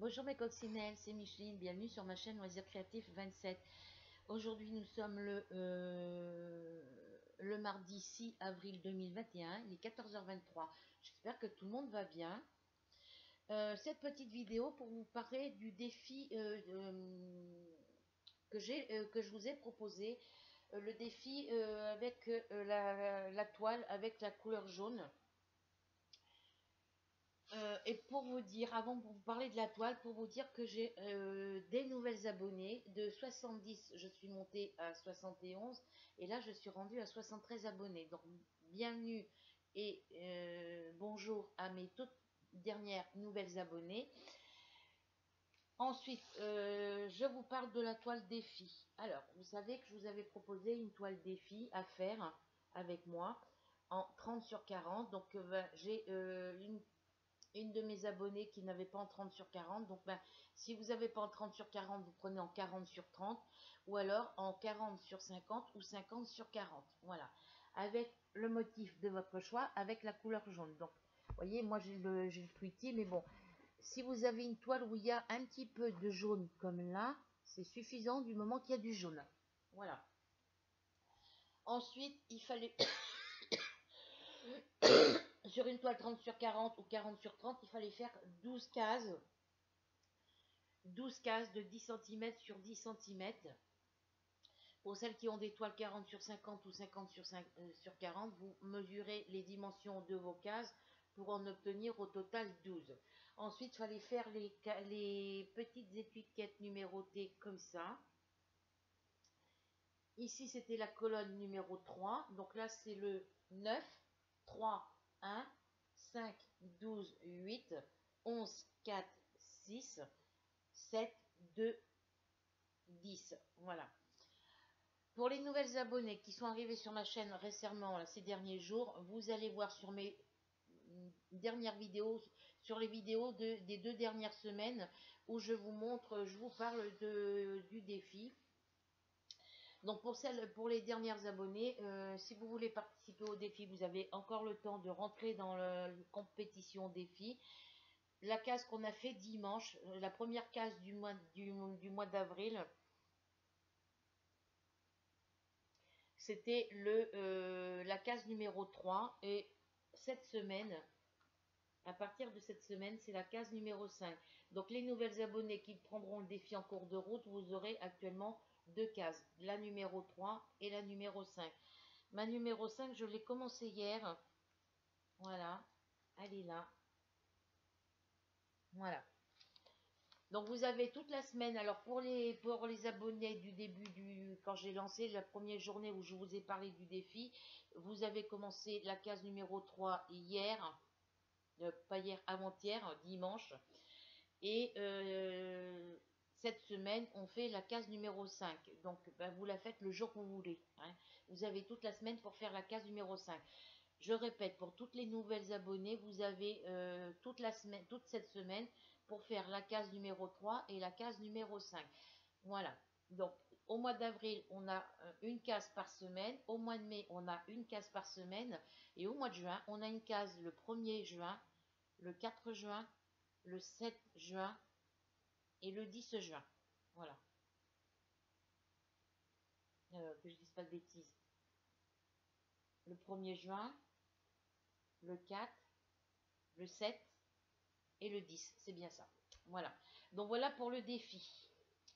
Bonjour mes coccinelles, c'est Micheline, bienvenue sur ma chaîne Loisirs Créatifs 27. Aujourd'hui nous sommes le mardi 6 avril 2021, il est 14h23. J'espère que tout le monde va bien. Cette petite vidéo pour vous parler du défi que je vous ai proposé. Le défi avec la toile avec la couleur jaune. Et pour vous dire, avant de vous parler de la toile, pour vous dire que j'ai des nouvelles abonnés. De 70, je suis montée à 71. Et là, je suis rendue à 73 abonnés. Donc, bienvenue et bonjour à mes toutes dernières nouvelles abonnées. Ensuite, je vous parle de la toile défi. Alors, vous savez que je vous avais proposé une toile défi à faire avec moi en 30 sur 40. Donc, j'ai une de mes abonnés qui n'avait pas en 30 sur 40. Donc, si vous n'avez pas en 30 sur 40, vous prenez en 40 sur 30. Ou alors en 40 sur 50 ou 50 sur 40. Voilà. Avec le motif de votre choix, avec la couleur jaune. Donc, vous voyez, moi j'ai le fruitier. Mais bon, si vous avez une toile où il y a un petit peu de jaune comme là, c'est suffisant du moment qu'il y a du jaune. Voilà. Ensuite, il fallait... Sur une toile 30 sur 40 ou 40 sur 30, il fallait faire 12 cases. 12 cases de 10 cm sur 10 cm. Pour celles qui ont des toiles 40 sur 50 ou 50 sur 40, vous mesurez les dimensions de vos cases pour en obtenir au total 12. Ensuite, il fallait faire les petites étiquettes numérotées comme ça. Ici, c'était la colonne numéro 3. Donc là, c'est le 9, 3, 1, 5, 12, 8, 11, 4, 6, 7, 2, 10. Voilà. Pour les nouvelles abonnées qui sont arrivées sur ma chaîne récemment, là, ces derniers jours, vous allez voir sur mes dernières vidéos, sur les vidéos des 2 dernières semaines, où je vous montre, je vous parle du défi. Donc pour les dernières abonnées, si vous voulez participer au défi, vous avez encore le temps de rentrer dans la compétition défi. La case qu'on a fait dimanche, la première case du mois d'avril, c'était la case numéro 3. Et cette semaine, à partir de cette semaine, c'est la case numéro 5. Donc les nouvelles abonnés qui prendront le défi en cours de route, vous aurez actuellement 2 cases, la numéro 3 et la numéro 5. Ma numéro 5, je l'ai commencé hier. Voilà, elle est là. Voilà. Donc vous avez toute la semaine. Alors pour les abonnés du début quand j'ai lancé la première journée où je vous ai parlé du défi, vous avez commencé la case numéro 3 hier, pas hier, avant-hier, dimanche. Et cette semaine, on fait la case numéro 5. Donc vous la faites le jour que vous voulez. Hein. Vous avez toute la semaine pour faire la case numéro 5. Je répète, pour toutes les nouvelles abonnées, vous avez toute cette semaine pour faire la case numéro 3 et la case numéro 5. Voilà. Donc, au mois d'avril, on a une case par semaine. Au mois de mai, on a une case par semaine. Et au mois de juin, on a une case le 1er juin, le 4 juin, le 7 juin et le 10 juin. Voilà. Que je dise pas de bêtises. Le 1er juin, le 4, le 7 et le 10. C'est bien ça. Voilà. Donc voilà pour le défi.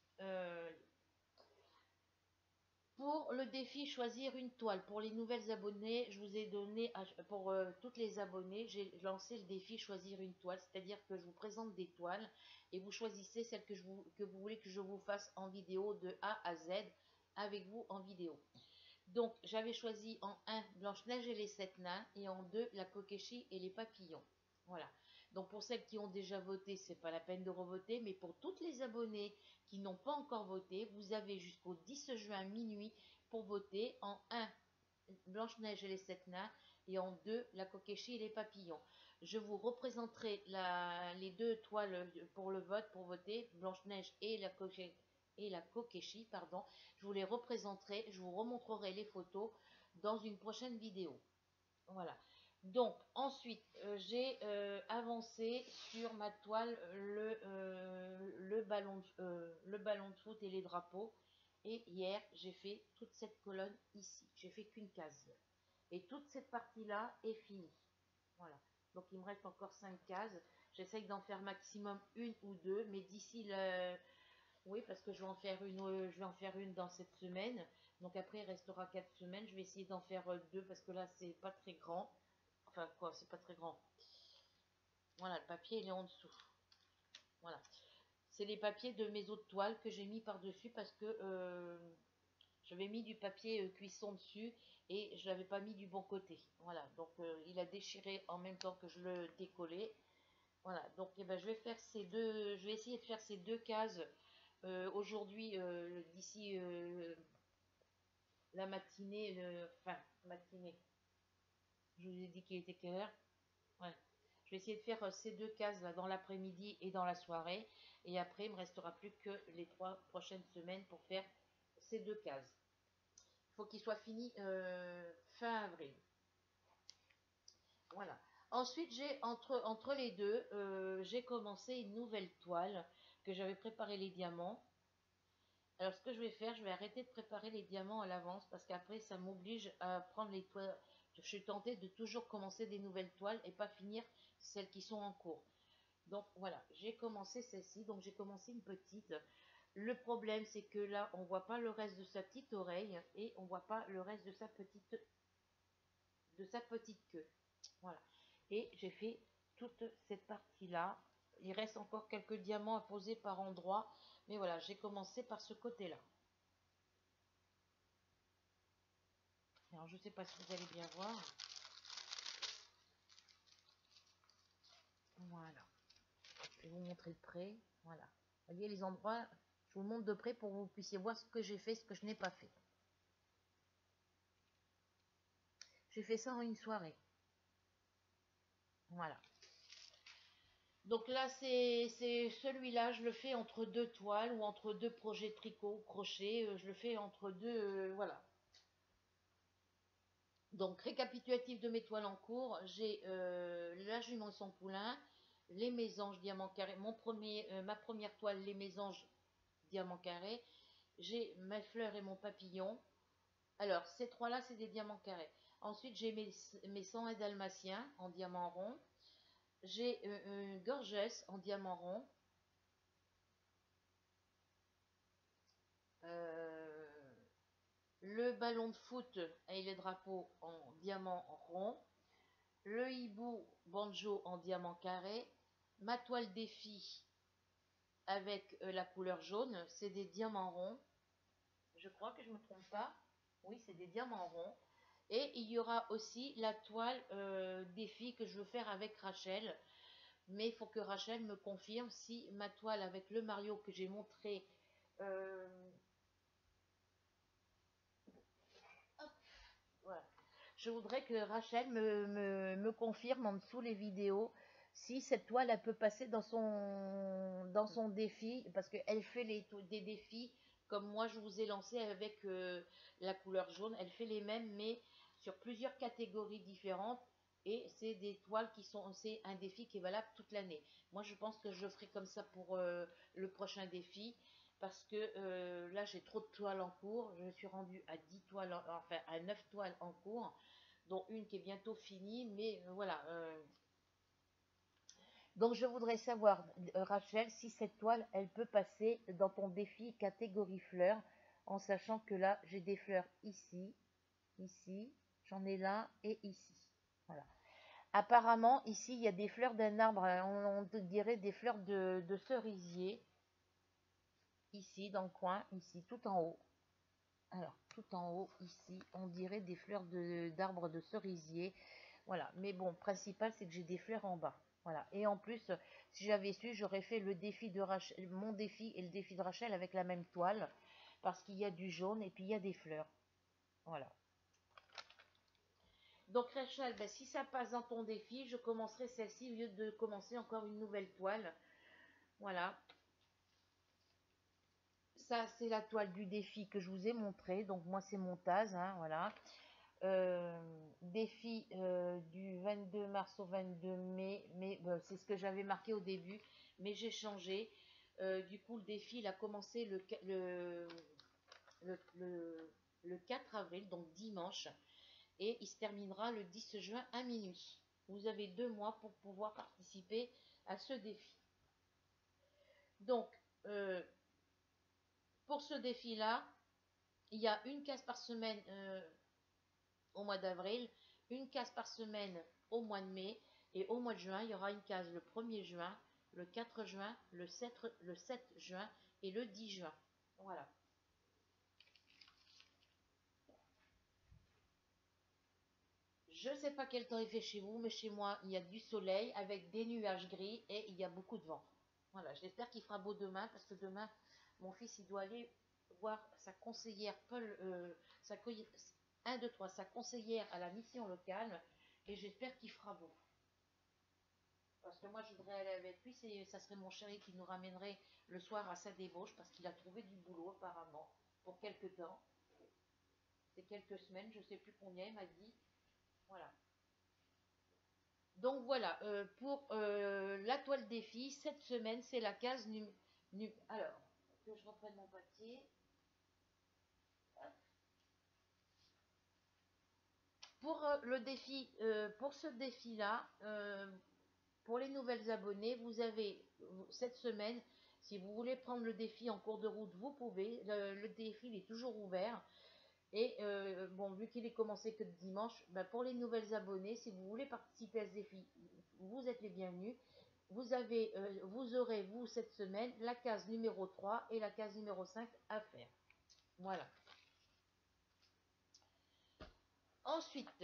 Pour le défi choisir une toile, pour les nouvelles abonnées, je vous ai donné, pour toutes les abonnées, j'ai lancé le défi choisir une toile, c'est-à-dire que je vous présente des toiles et vous choisissez celle que vous voulez que je vous fasse en vidéo de A à Z avec vous en vidéo. Donc j'avais choisi en 1 Blanche-Neige et les 7 nains et en 2 la Kokeshi et les papillons. Voilà. Donc pour celles qui ont déjà voté, c'est pas la peine de revoter, mais pour toutes les abonnés qui n'ont pas encore voté, vous avez jusqu'au 10 juin minuit pour voter en 1 Blanche-Neige et les 7 nains et en 2 la Kokeshi et les papillons. Je vous représenterai les 2 toiles pour le vote, pour voter, Blanche-Neige et la Kokeshi, pardon. Je vous les représenterai, je vous remontrerai les photos dans une prochaine vidéo. Voilà. Donc ensuite, j'ai avancé sur ma toile le ballon de foot et les drapeaux. Et hier, j'ai fait toute cette colonne ici. J'ai fait qu'une case. Et toute cette partie-là est finie. Voilà. Donc il me reste encore 5 cases. J'essaye d'en faire maximum une ou deux, mais d'ici le... Oui, parce que je vais en faire une dans cette semaine. Donc après, il restera 4 semaines. Je vais essayer d'en faire deux parce que là, c'est pas très grand. Enfin, quoi, c'est pas très grand. Voilà, le papier, il est en dessous. Voilà. C'est les papiers de mes autres toiles que j'ai mis par-dessus parce que j'avais mis du papier cuisson dessus et je l'avais pas mis du bon côté. Voilà, donc il a déchiré en même temps que je le décollais. Voilà, donc eh ben, je vais essayer de faire ces deux cases aujourd'hui d'ici la matinée, enfin matinée. Je vous ai dit qu'il était quelle heure? Ouais. Je vais essayer de faire ces deux cases là dans l'après-midi et dans la soirée. Et après, il me restera plus que les 3 prochaines semaines pour faire ces deux cases. Il faut qu'il soit fini fin avril. Voilà. Ensuite, j'ai entre les deux, j'ai commencé une nouvelle toile que j'avais préparé les diamants. Alors, ce que je vais faire, je vais arrêter de préparer les diamants à l'avance parce qu'après, ça m'oblige à prendre les toiles. Je suis tentée de toujours commencer des nouvelles toiles et pas finir celles qui sont en cours. Donc voilà, j'ai commencé celle-ci, donc j'ai commencé une petite. Le problème, c'est que là, on voit pas le reste de sa petite oreille et on voit pas le reste de sa petite queue. Voilà. Et j'ai fait toute cette partie-là. Il reste encore quelques diamants à poser par endroit, mais voilà, j'ai commencé par ce côté-là. Alors, je ne sais pas si vous allez bien voir. Voilà. Je vais vous montrer de près. Voilà. Vous voyez les endroits, je vous montre de près pour que vous puissiez voir ce que j'ai fait, ce que je n'ai pas fait. J'ai fait ça en une soirée. Voilà. Donc là, c'est celui-là, je le fais entre deux toiles ou entre deux projets tricot, crochet. Je le fais entre deux, voilà. Donc, récapitulatif de mes toiles en cours, j'ai la jument sans poulain, les mésanges diamant carré, ma première toile, les mésanges diamant carré, j'ai mes fleurs et mon papillon. Alors, ces trois-là, c'est des diamants carrés. Ensuite, j'ai mes 101 dalmatiens en diamant rond. J'ai une gorgesse en diamant rond. Euh, le ballon de foot et les drapeaux en diamant rond. Le hibou banjo en diamant carré. Ma toile défi avec la couleur jaune, c'est des diamants ronds. Je crois que je ne me trompe pas. Oui, c'est des diamants ronds. Et il y aura aussi la toile défi que je veux faire avec Rachel. Mais il faut que Rachel me confirme si ma toile avec le Mario que j'ai montré. Euh, hop, voilà. Je voudrais que Rachel me confirme en dessous les vidéos si cette toile elle peut passer dans son défi, parce qu'elle fait des défis comme moi je vous ai lancé avec la couleur jaune. Elle fait les mêmes mais sur plusieurs catégories différentes. Et c'est des toiles c'est un défi qui est valable toute l'année. Moi, je pense que je le ferai comme ça pour le prochain défi. Parce que là, j'ai trop de toiles en cours. Je me suis rendue à 10 toiles, enfin à 9 toiles en cours, dont une qui est bientôt finie. Mais voilà. Donc, je voudrais savoir, Rachel, si cette toile, elle peut passer dans ton défi catégorie fleurs, en sachant que là, j'ai des fleurs ici, ici, j'en ai là et ici. Voilà. Apparemment, ici, il y a des fleurs d'un arbre, on dirait des fleurs de cerisier. Ici, dans le coin, ici, tout en haut. Alors, tout en haut, ici, on dirait des fleurs d'arbres de cerisier. Voilà, mais bon, principal, c'est que j'ai des fleurs en bas. Voilà, et en plus, si j'avais su, j'aurais fait le défi de Rachel, mon défi et le défi de Rachel avec la même toile, parce qu'il y a du jaune et puis il y a des fleurs. Voilà. Donc Rachel, ben, si ça passe dans ton défi, je commencerai celle-ci au lieu de commencer encore une nouvelle toile. Voilà. Ça, c'est la toile du défi que je vous ai montré. Donc moi, c'est mon Taz, hein, voilà. défi du 22 mars au 22 mai, mais c'est ce que j'avais marqué au début, mais j'ai changé. Du coup, le défi, il a commencé le, le, le 4 avril, donc dimanche, et il se terminera le 10 juin à minuit. Vous avez 2 mois pour pouvoir participer à ce défi. Donc, pour ce défi-là, il y a une case par semaine au mois d'avril, une case par semaine au mois de mai, et au mois de juin, il y aura une case le 1er juin, le 4 juin, le 7 juin et le 10 juin. Voilà. Je ne sais pas quel temps il fait chez vous, mais chez moi, il y a du soleil avec des nuages gris et il y a beaucoup de vent. Voilà, j'espère qu'il fera beau demain parce que demain, mon fils, il doit aller voir sa conseillère, sa, 1, 2, 3, sa conseillère à la mission locale et j'espère qu'il fera beau. Parce que moi, je voudrais aller avec lui, ça serait mon chéri qui nous ramènerait le soir à sa débauche parce qu'il a trouvé du boulot apparemment pour quelques temps. C'est quelques semaines, je ne sais plus combien, il m'a dit. Voilà. Donc voilà, pour la toile défi, cette semaine, c'est la case alors, que je reprenne mon papier. Pour le défi, pour ce défi-là, pour les nouvelles abonnés, vous avez cette semaine, si vous voulez prendre le défi en cours de route, vous pouvez. Le défi il est toujours ouvert. Et bon, vu qu'il est commencé que dimanche, bah, pour les nouvelles abonnés, si vous voulez participer à ce défi, vous êtes les bienvenus. Vous aurez, vous, cette semaine, la case numéro 3 et la case numéro 5 à faire. Voilà. Ensuite,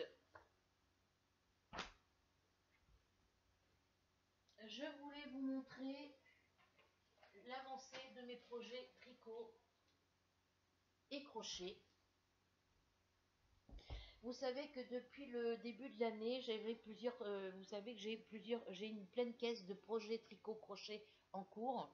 je voulais vous montrer l'avancée de mes projets tricot et crochet. Vous savez que depuis le début de l'année, vous savez que j'ai une pleine caisse de projets tricot crochet en cours.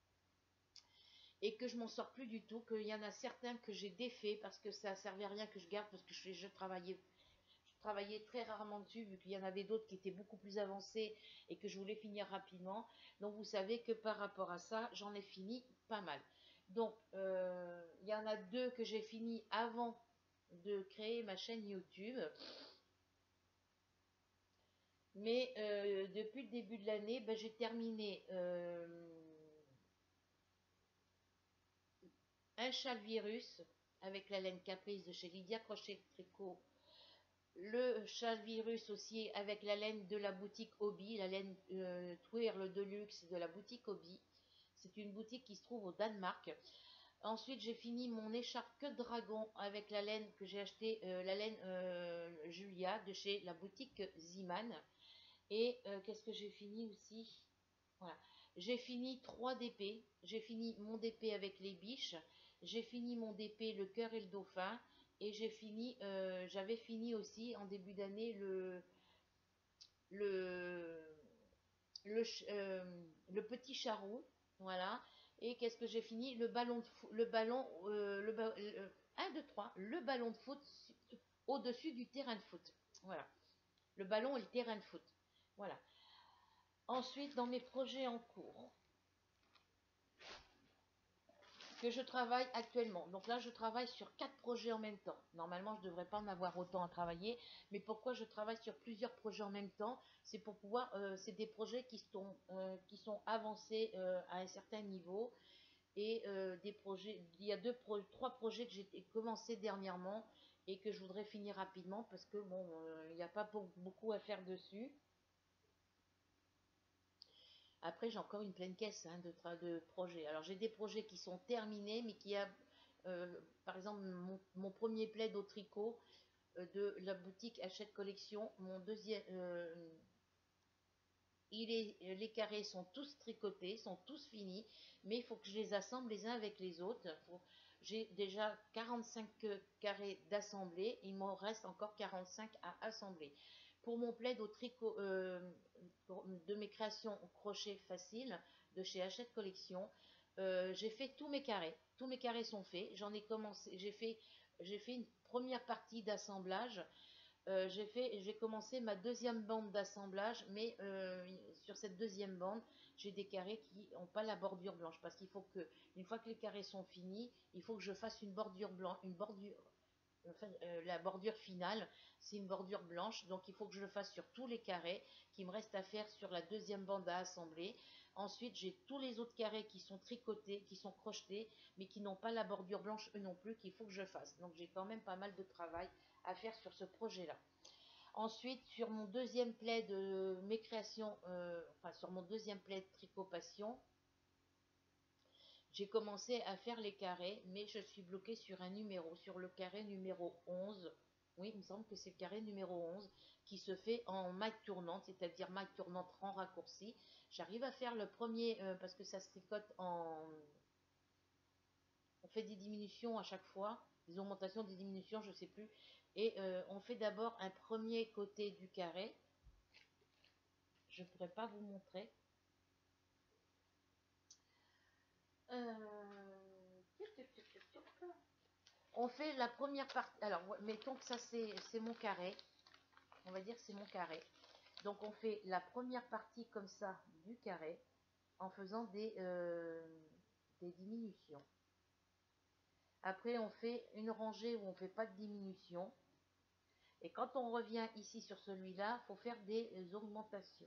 Et que je m'en sors plus du tout, qu'il y en a certains que j'ai défaits parce que ça ne servait à rien que je garde parce que je travaillais très rarement dessus vu qu'il y en avait d'autres qui étaient beaucoup plus avancés et que je voulais finir rapidement. Donc vous savez que par rapport à ça, j'en ai fini pas mal. Donc il y en a 2 que j'ai fini avant de créer ma chaîne YouTube. Mais depuis le début de l'année, ben, j'ai terminé un châle virus avec la laine Caprice de chez Lydia Crochet Tricot. Le châle virus aussi avec la laine de la boutique Hobby, la laine Twirl Deluxe de la boutique Hobby. C'est une boutique qui se trouve au Danemark. Ensuite, j'ai fini mon écharpe queue de dragon avec la laine que j'ai acheté, la laine Julia de chez la boutique Ziman. Et qu'est-ce que j'ai fini aussi? Voilà. J'ai fini 3 DP. J'ai fini mon DP avec les biches. J'ai fini mon DP le cœur et le dauphin. Et j'avais fini aussi en début d'année le, le petit charou. Voilà. Et qu'est-ce que j'ai fini? Le ballon de foot, le ballon, 1, 2, 3, le ballon de foot au-dessus du terrain de foot. Voilà. Le ballon et le terrain de foot. Voilà. Ensuite, dans mes projets en cours, que je travaille actuellement. Donc là, je travaille sur 4 projets en même temps. Normalement, je ne devrais pas en avoir autant à travailler. Mais pourquoi je travaille sur plusieurs projets en même temps? C'est pour pouvoir, c'est des projets qui sont avancés à un certain niveau. Et des projets, il y a 3 projets que j'ai commencé dernièrement et que je voudrais finir rapidement parce que bon, il n'y a pas beaucoup à faire dessus. Après, j'ai encore une pleine caisse hein, de projets. Alors, j'ai des projets qui sont terminés, mais par exemple, mon premier plaid au tricot de la boutique Hachette Collection, mon deuxième, les carrés sont tous tricotés, sont tous finis, mais il faut que je les assemble les uns avec les autres. J'ai déjà 45 carrés d'assemblés, il m'en reste encore 45 à assembler. Pour mon plaid au tricot de mes créations au crochet facile de chez Hachette Collection, j'ai fait tous mes carrés. Tous mes carrés sont faits. J'en ai commencé, j'ai fait une première partie d'assemblage, j'ai commencé ma deuxième bande d'assemblage, mais sur cette deuxième bande, j'ai des carrés qui n'ont pas la bordure blanche, parce qu'il faut que, une fois que les carrés sont finis, il faut que je fasse une bordure blanche, enfin, la bordure finale, c'est une bordure blanche, donc il faut que je le fasse sur tous les carrés qui me restent à faire sur la deuxième bande à assembler. Ensuite, j'ai tous les autres carrés qui sont tricotés, qui sont crochetés, mais qui n'ont pas la bordure blanche eux non plus, qu'il faut que je fasse. Donc j'ai quand même pas mal de travail à faire sur ce projet-là. Ensuite, sur mon deuxième plaid de mes créations, enfin sur mon deuxième plaid tricot passion, j'ai commencé à faire les carrés, mais je suis bloquée sur un numéro, sur le carré numéro 11. Oui, il me semble que c'est le carré numéro 11 qui se fait en maille tournante, c'est-à-dire maille tournante en raccourci. J'arrive à faire le premier, parce que ça se tricote en... On fait des diminutions à chaque fois, des augmentations, des diminutions, je ne sais plus. Et on fait d'abord un premier côté du carré. Je ne pourrais pas vous montrer. On fait la première partie. Alors, mettons que ça, c'est mon carré. On va dire que c'est mon carré. Donc, on fait la première partie comme ça du carré en faisant des diminutions. Après, on fait une rangée où on ne fait pas de diminution. Et quand on revient ici sur celui-là, il faut faire des augmentations.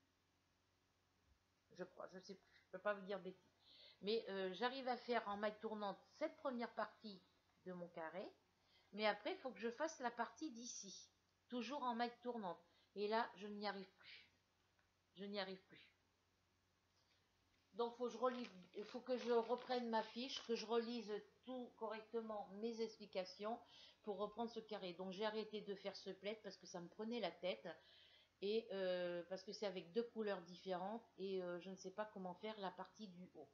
Je crois, je ne sais plus, je ne peux pas vous dire bêtises. Mais j'arrive à faire en maille tournante cette première partie de mon carré. Mais après, il faut que je fasse la partie d'ici. Toujours en maille tournante. Et là, je n'y arrive plus. Je n'y arrive plus. Donc, il faut que je reprenne ma fiche, que je relise tout correctement mes explications pour reprendre ce carré. Donc, j'ai arrêté de faire ce plaid parce que ça me prenait la tête. Et parce que c'est avec deux couleurs différentes. Et je ne sais pas comment faire la partie du haut.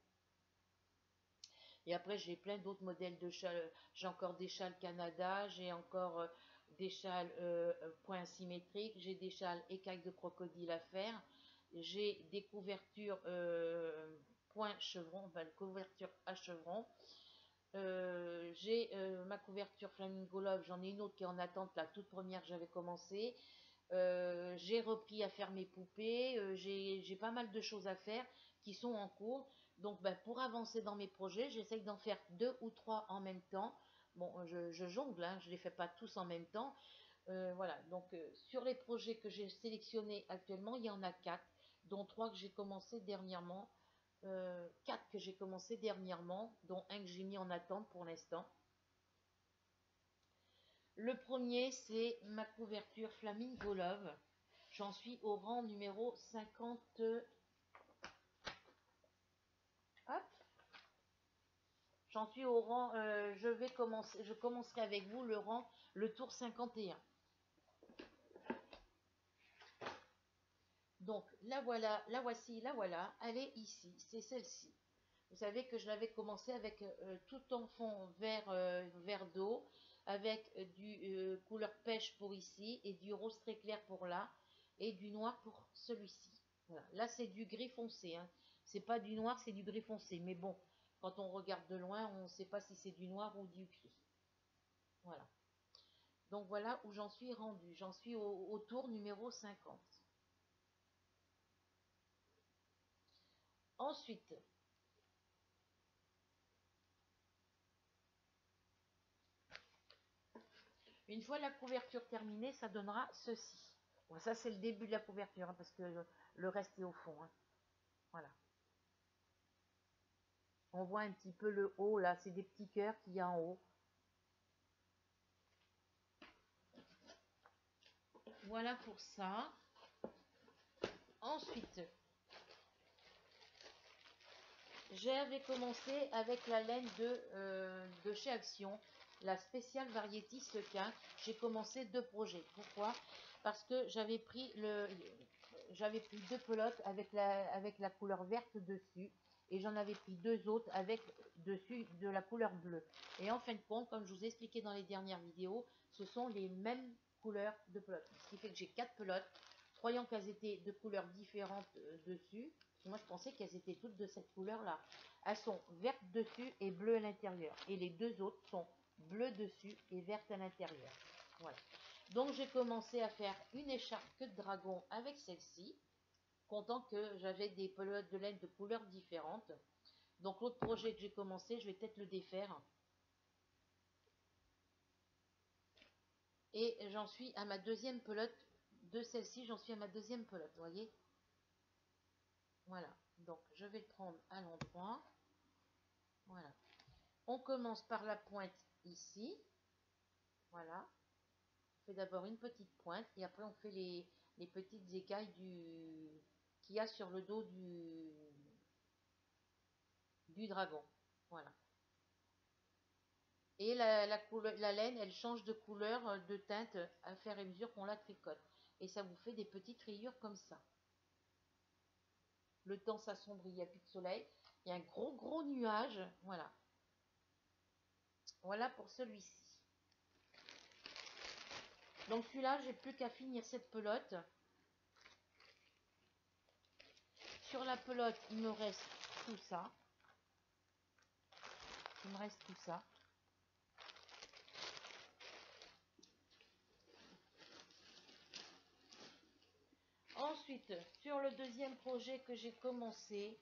Et après, j'ai plein d'autres modèles de châles. J'ai encore des châles Canada, j'ai encore des châles points symétriques, j'ai des châles écailles de crocodile à faire, j'ai des couvertures points chevron, enfin, couverture à chevron. J'ai ma couverture Flamingo Love, j'en ai une autre qui est en attente, la toute première que j'avais commencé. J'ai repris à faire mes poupées, j'ai pas mal de choses à faire qui sont en cours. Donc pour avancer dans mes projets, j'essaye d'en faire 2 ou 3 en même temps. Bon, je jongle, hein, je ne les fais pas tous en même temps. Voilà, donc sur les projets que j'ai sélectionnés actuellement, il y en a 4, dont 3 que j'ai commencé dernièrement. 4 que j'ai commencé dernièrement, dont un que j'ai mis en attente pour l'instant. Le premier, c'est ma couverture Flamingo Love. J'en suis au rang numéro 50. Hop. J'en suis au rang. Je commencerai avec vous le tour 51. Donc, la voilà, la voici, la voilà. Elle est ici, c'est celle-ci. Vous savez que je l'avais commencé avec tout en fond vert d'eau, avec du couleur pêche pour ici, et du rose très clair pour là, et du noir pour celui-ci. Voilà. Là, c'est du gris foncé. Hein. C'est pas du noir, c'est du gris foncé. Mais bon, quand on regarde de loin, on ne sait pas si c'est du noir ou du gris. Voilà. Donc voilà où j'en suis rendue. J'en suis au tour numéro 50. Ensuite, une fois la couverture terminée, ça donnera ceci. Bon, ça, c'est le début de la couverture, hein, parce que le reste est au fond. Hein. Voilà. On voit un petit peu le haut, là. C'est des petits cœurs qu'il y a en haut. Voilà pour ça. Ensuite, j'avais commencé avec la laine de chez Action, la spéciale Variety Sequin. J'ai commencé 2 projets. Pourquoi? Parce que j'avais pris 2 pelotes avec la couleur verte dessus. Et j'en avais pris 2 autres avec dessus de la couleur bleue. Et en fin de compte, comme je vous ai expliqué dans les dernières vidéos, ce sont les mêmes couleurs de pelotes. Ce qui fait que j'ai 4 pelotes, croyant qu'elles étaient de couleurs différentes dessus. Moi, je pensais qu'elles étaient toutes de cette couleur-là. Elles sont vertes dessus et bleues à l'intérieur. Et les 2 autres sont bleu dessus et verte à l'intérieur. Voilà. Donc j'ai commencé à faire une écharpe queue de dragon avec celle-ci, content que j'avais des pelotes de laine de couleurs différentes. Donc l'autre projet que j'ai commencé, je vais peut-être le défaire. Et j'en suis à ma deuxième pelote de celle-ci, j'en suis à ma deuxième pelote, vous voyez. Voilà, donc je vais le prendre à l'endroit. Voilà. On commence par la pointe ici. Voilà. On fait d'abord une petite pointe et après on fait les petites écailles qu'il y a sur le dos du dragon. Voilà. Et la laine, elle change de couleur, de teinte à fur et à mesure qu'on la tricote. Et ça vous fait des petites rayures comme ça. Le temps s'assombrit, il n'y a plus de soleil. Il y a un gros nuage. Voilà. Voilà pour celui-ci. Donc celui-là, j'ai plus qu'à finir cette pelote. Sur la pelote, il me reste tout ça. Il me reste tout ça. Ensuite, sur le deuxième projet que j'ai commencé,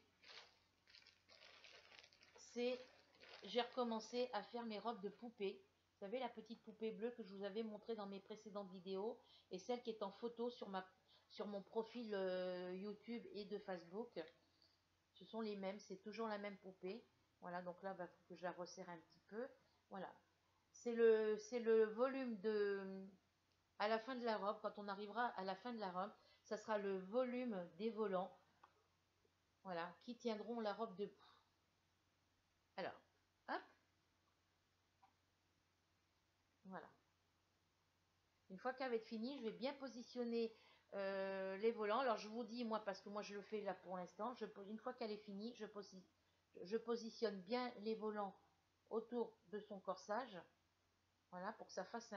j'ai recommencé à faire mes robes de poupée. Vous savez, la petite poupée bleue que je vous avais montrée dans mes précédentes vidéos et celle qui est en photo sur mon profil YouTube et de Facebook. Ce sont les mêmes, c'est toujours la même poupée. Voilà, donc là, il faut que je la resserre un petit peu. Voilà. C'est le volume à la fin de la robe, quand on arrivera à la fin de la robe, ça sera le volume des volants, voilà, qui tiendront la robe debout. Alors, hop, voilà. Une fois qu'elle va être finie, je vais bien positionner les volants. Alors, je vous dis, moi, parce que moi, je le fais là pour l'instant, une fois qu'elle est finie, je positionne bien les volants autour de son corsage, voilà, pour que ça fasse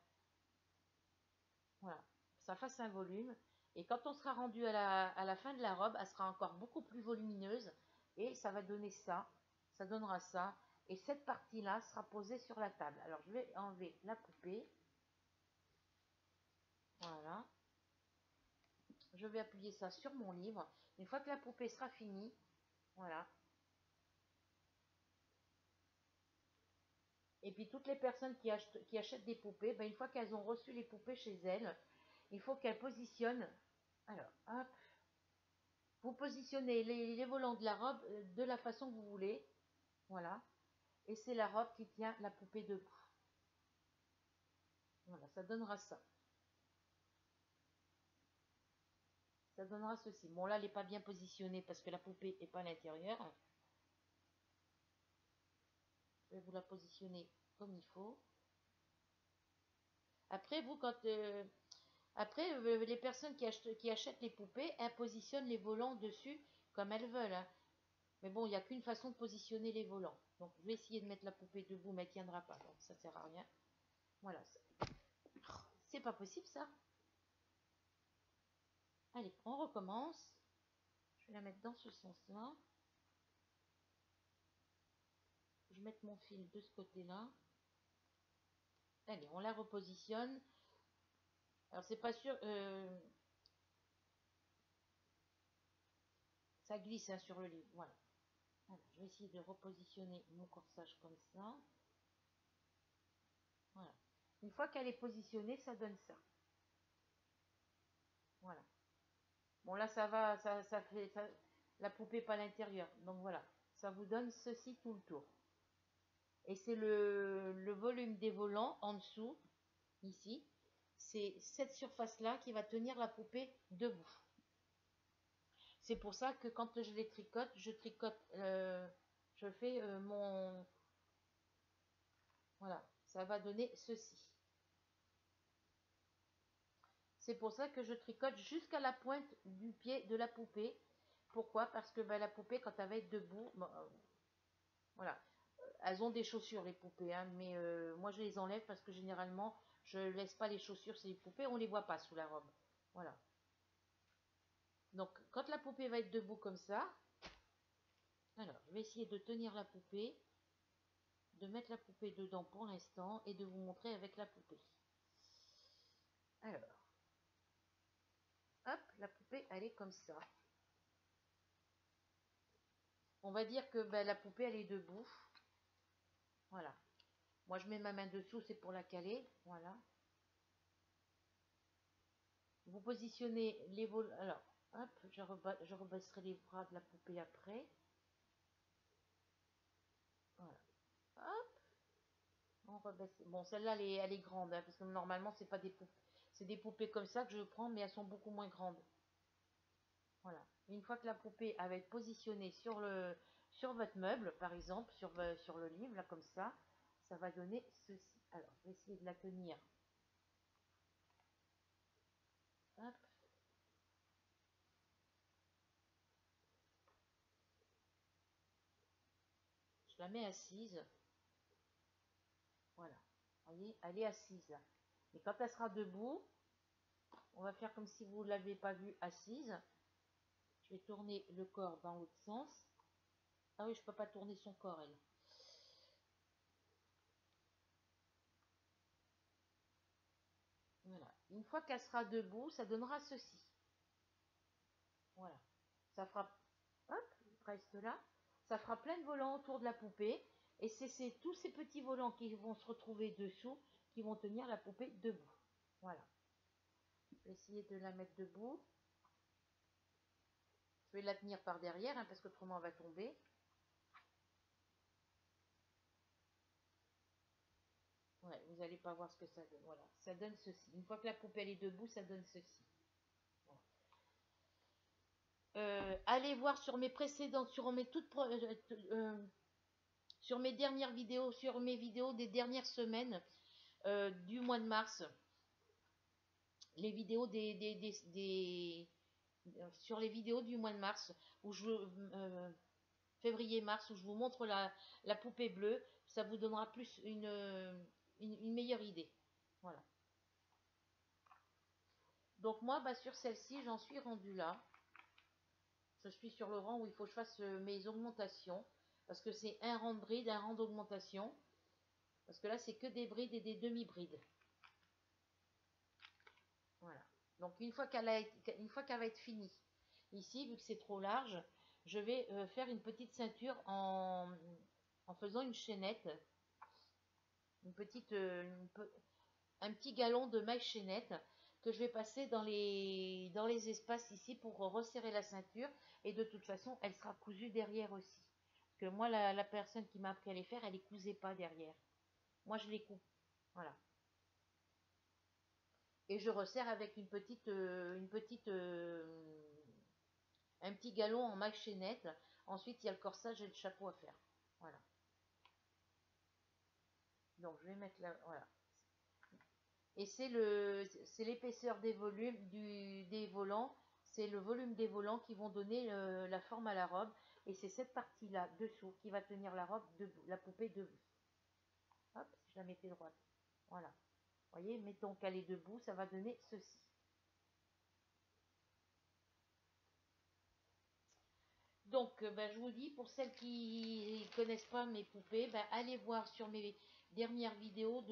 voilà, ça fasse un volume. Et quand on sera rendu à la fin de la robe, elle sera encore beaucoup plus volumineuse. Et ça va donner ça. Ça donnera ça. Et cette partie-là sera posée sur la table. Alors, je vais enlever la poupée. Voilà. Je vais appuyer ça sur mon livre. Une fois que la poupée sera finie, voilà. Et puis, toutes les personnes qui achètent des poupées, ben, une fois qu'elles ont reçu les poupées chez elles, il faut qu'elles positionnent. Alors, hop. Vous positionnez les volants de la robe de la façon que vous voulez. Voilà. Et c'est la robe qui tient la poupée debout. Voilà, ça donnera ça. Ça donnera ceci. Bon, là, elle n'est pas bien positionnée parce que la poupée n'est pas à l'intérieur. Je vais vous la positionner comme il faut. Après, les personnes qui achètent les poupées, elles positionnent les volants dessus comme elles veulent. Hein. Mais bon, il n'y a qu'une façon de positionner les volants. Donc, je vais essayer de mettre la poupée debout, mais elle ne tiendra pas. Donc, ça ne sert à rien. Voilà. C'est pas possible, ça. Allez, on recommence. Je vais la mettre dans ce sens-là. Je vais mettre mon fil de ce côté-là. Allez, on la repositionne. Alors, c'est pas sûr. Ça glisse hein, sur le livre. Voilà. Alors, je vais essayer de repositionner mon corsage comme ça. Voilà. Une fois qu'elle est positionnée, ça donne ça. Voilà. Bon, là, ça va. Ça fait. La poupée pas à l'intérieur. Donc, voilà. Ça vous donne ceci tout le tour. Et c'est le volume des volants en dessous, ici. C'est cette surface-là qui va tenir la poupée debout. C'est pour ça que quand je les tricote, je fais mon... Voilà, ça va donner ceci. C'est pour ça que je tricote jusqu'à la pointe du pied de la poupée. Pourquoi? Parce que ben, la poupée, quand elle va être debout, voilà, elles ont des chaussures, les poupées, hein, mais moi je les enlève parce que généralement, je laisse pas les chaussures sur les poupées, on les voit pas sous la robe. Voilà. Donc, quand la poupée va être debout comme ça, alors, je vais essayer de tenir la poupée. de mettre la poupée dedans pour l'instant et de vous montrer avec la poupée. Alors, hop, la poupée, elle est comme ça. On va dire que ben, la poupée, elle est debout. Voilà. Moi, je mets ma main dessous, c'est pour la caler. Voilà. Vous positionnez les volants. Alors, hop, je rebaisserai les bras de la poupée après. Voilà. Hop. On rebaisse. Bon, celle-là, elle est grande, hein, parce que normalement, c'est pas des poupées. C'est des poupées comme ça que je prends, mais elles sont beaucoup moins grandes. Voilà. Une fois que la poupée va être positionnée sur votre meuble, par exemple, sur le livre, là, comme ça va donner ceci. Alors, je vais essayer de la tenir. Hop. Je la mets assise. Voilà. Vous voyez, elle est assise là. Et quand elle sera debout, on va faire comme si vous ne l'avez pas vue assise. Je vais tourner le corps dans l'autre sens. Ah oui, je ne peux pas tourner son corps, elle. Voilà. Une fois qu'elle sera debout, ça donnera ceci. Voilà. Ça fera... Hop, reste là. Ça fera plein de volants autour de la poupée. Et c'est tous ces petits volants qui vont se retrouver dessous qui vont tenir la poupée debout. Voilà. Je vais essayer de la mettre debout. Je vais la tenir par derrière, hein, parce qu'autrement elle va tomber. Ouais, vous n'allez pas voir ce que ça donne. Voilà, ça donne ceci. Une fois que la poupée elle est debout, ça donne ceci. Voilà. Allez voir sur mes précédentes, sur mes dernières vidéos, sur mes vidéos des dernières semaines du mois de mars. Les vidéos sur les vidéos du mois de mars où février-mars, où je vous montre la poupée bleue, ça vous donnera plus une meilleure idée. Voilà. Donc moi, bah, sur celle-ci, j'en suis rendue là. Je suis sur le rang où il faut que je fasse mes augmentations. Parce que c'est un rang de bride, un rang d'augmentation. Parce que là, c'est que des brides et des demi-brides. Voilà. Donc une fois qu'elle va être finie, ici, vu que c'est trop large, je vais faire une petite ceinture en faisant une chaînette. Un petit galon de maille chaînette que je vais passer dans les espaces ici pour resserrer la ceinture. Et de toute façon, elle sera cousue derrière aussi. Parce que moi, la personne qui m'a appris à les faire, elle les cousait pas derrière. Moi, je les couds. Voilà. Et je resserre avec un petit galon en maille chaînette. Ensuite, il y a le corsage et le chapeau à faire. Voilà. Donc, je vais mettre là, voilà. Et c'est l'épaisseur des volumes des volants, c'est le volume des volants qui vont donner la forme à la robe. Et c'est cette partie-là, dessous, qui va tenir la robe debout, la poupée debout. Hop, si je la mettais droite. Voilà. Vous voyez, mettons qu'elle est debout, ça va donner ceci. Donc, ben, je vous dis, pour celles qui ne connaissent pas mes poupées, ben, allez voir sur mes dernières vidéos,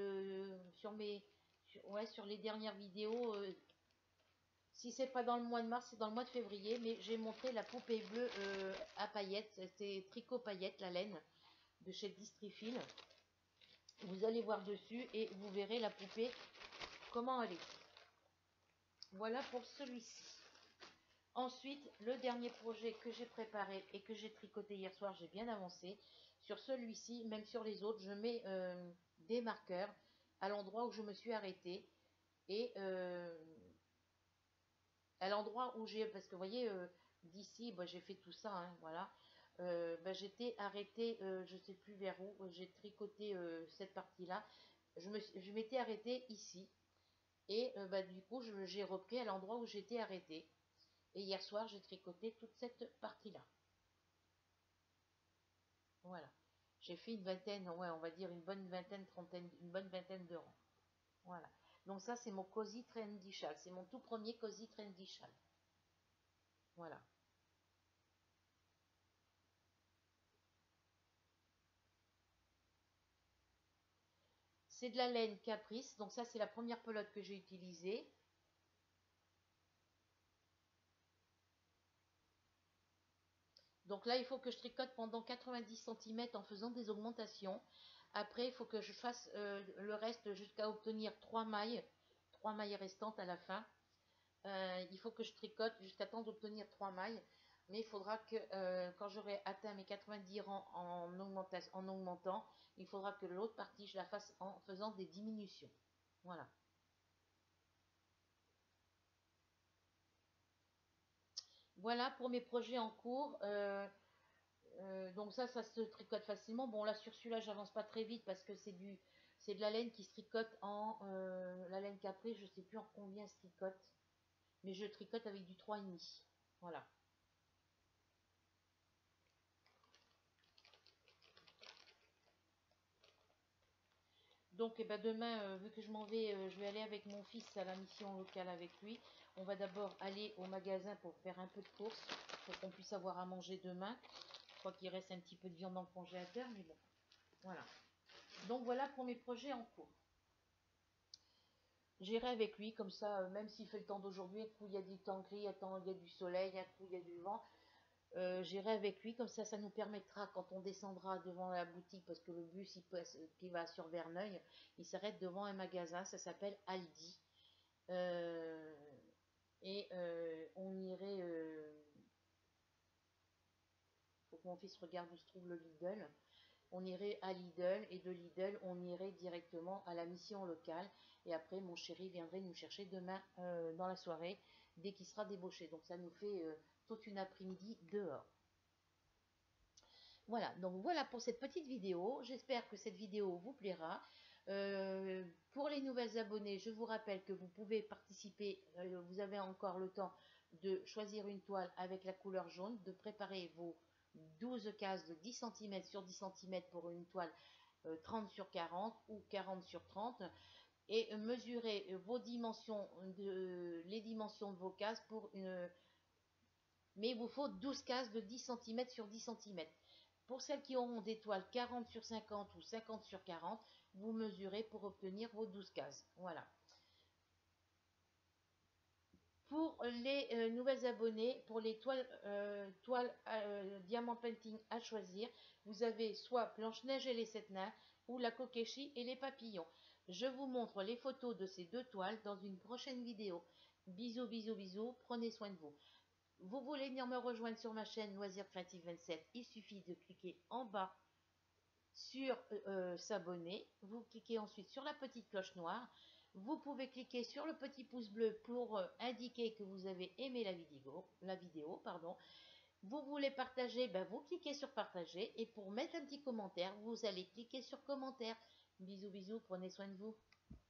sur les dernières vidéos. Si c'est pas dans le mois de mars, c'est dans le mois de février. Mais j'ai montré la poupée bleue à paillettes. C'est tricot paillettes, la laine, de chez Distrifil. Vous allez voir dessus et vous verrez la poupée, comment elle est. Voilà pour celui-ci. Ensuite, le dernier projet que j'ai préparé et que j'ai tricoté hier soir, j'ai bien avancé. Sur celui-ci, même sur les autres, je mets des marqueurs à l'endroit où je me suis arrêtée. Et à l'endroit où j'ai, parce que vous voyez, d'ici, bah, j'ai fait tout ça, hein, voilà. Bah, j'étais arrêtée, je sais plus vers où, j'ai tricoté cette partie-là. Je m'étais arrêtée ici. Et bah, du coup, j'ai repris à l'endroit où j'étais arrêtée. Et hier soir, j'ai tricoté toute cette partie-là. Voilà. J'ai fait une vingtaine, ouais, on va dire une bonne vingtaine, trentaine, une bonne vingtaine de rangs. Voilà. Donc ça, c'est mon Cozy Trendy Châle. C'est mon tout premier Cozy Trendy Châle. Voilà. C'est de la laine Caprice. Donc ça, c'est la première pelote que j'ai utilisée. Donc là, il faut que je tricote pendant 90 cm en faisant des augmentations. Après, il faut que je fasse le reste jusqu'à obtenir 3 mailles restantes à la fin. Il faut que je tricote jusqu'à temps d'obtenir 3 mailles. Mais il faudra que quand j'aurai atteint mes 90 rangs en augmentant, il faudra que l'autre partie, je la fasse en faisant des diminutions. Voilà. Voilà pour mes projets en cours. Donc ça se tricote facilement. Bon, là, sur celui-là, j'avance pas très vite parce que c'est de la laine qui se tricote en la laine Caprice. Je sais plus en combien se tricote, mais je tricote avec du 3,5. Voilà. Donc, eh ben, demain, vu que je m'en vais, je vais aller avec mon fils à la mission locale avec lui. On va d'abord aller au magasin pour faire un peu de courses, pour qu'on puisse avoir à manger demain. Je crois qu'il reste un petit peu de viande dans le congélateur, mais bon, voilà. Donc voilà pour mes projets en cours. J'irai avec lui, comme ça, même s'il fait le temps d'aujourd'hui, un coup il y a du temps gris, un coup il y a du soleil, un coup il y a du vent. J'irai avec lui, comme ça nous permettra, quand on descendra devant la boutique, parce que le bus qui va sur Verneuil, il s'arrête devant un magasin, ça s'appelle Aldi. Euh, on irait, faut que mon fils regarde où se trouve le Lidl. On irait à Lidl et de Lidl, on irait directement à la mission locale. Et après, mon chéri viendrait nous chercher demain dans la soirée, dès qu'il sera débauché. Donc ça nous fait toute une après-midi dehors. Voilà, donc voilà pour cette petite vidéo. J'espère que cette vidéo vous plaira. Pour les nouvelles abonnés, je vous rappelle que vous pouvez participer, vous avez encore le temps de choisir une toile avec la couleur jaune, de préparer vos 12 cases de 10 cm sur 10 cm pour une toile 30 sur 40 ou 40 sur 30 et mesurer vos dimensions, les dimensions de vos cases pour une... Mais il vous faut 12 cases de 10 cm sur 10 cm. Pour celles qui auront des toiles 40 sur 50 ou 50 sur 40, vous mesurez pour obtenir vos 12 cases. Voilà. Pour les nouvelles abonnés, pour les toiles Diamant Painting à choisir, vous avez soit Blanche-Neige et les 7 nains ou la Kokeshi et les papillons. Je vous montre les photos de ces deux toiles dans une prochaine vidéo. Bisous, bisous, bisous, prenez soin de vous. Vous voulez venir me rejoindre sur ma chaîne Loisirs Créatifs 27, il suffit de cliquer en bas sur s'abonner. Vous cliquez ensuite sur la petite cloche noire. Vous pouvez cliquer sur le petit pouce bleu pour indiquer que vous avez aimé la vidéo, pardon. Vous voulez partager, ben vous cliquez sur partager. Et pour mettre un petit commentaire, vous allez cliquer sur commentaire. Bisous, bisous, prenez soin de vous.